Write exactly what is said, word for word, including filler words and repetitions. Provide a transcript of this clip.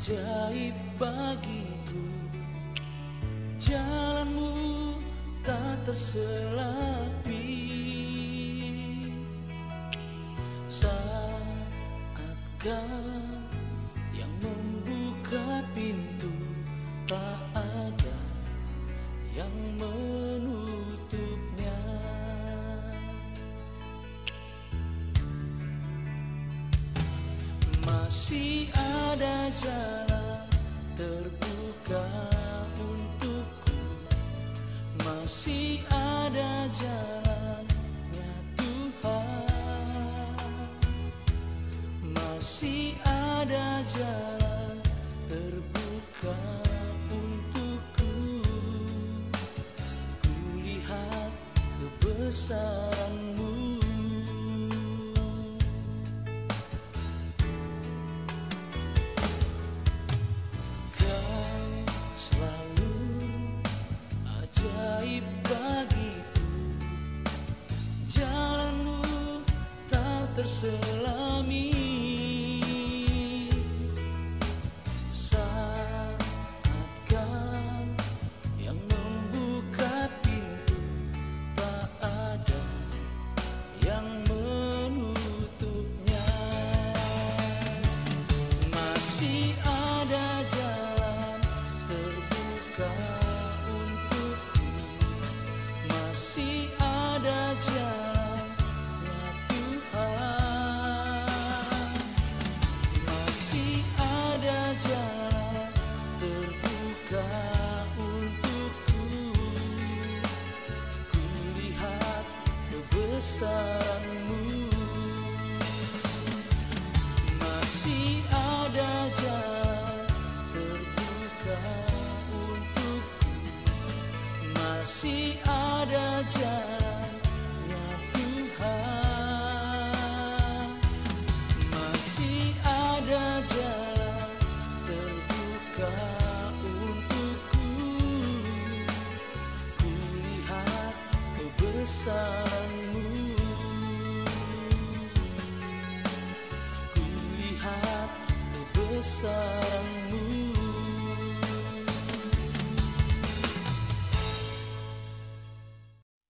ajaib bagiku. Jalanmu tak terselapi. Saat kau yang membuka pintu, tak ada yang menutupnya. Masih ada jalan terbuka untukku. Masih ada jalannya Tuhan. Masih ada jalan terbuka untukku. Kulihat kebesaran-Mu. Ajaib bagiku, jalanmu tak terselami. Saat kau yang membuka pintu, tak ada yang menutupnya. Masih ada jalan terbuka. Masih ada jalannya Tuhan. Masih ada jalan terbuka untukku. Kulihat kebesaran-Mu. Masih ada jalan terbuka untukku. Masih ada jalannya Tuhan. Masih ada jalan terbuka untukku. Kulihat kebesaran-Mu. Kulihat kebesaran-Mu.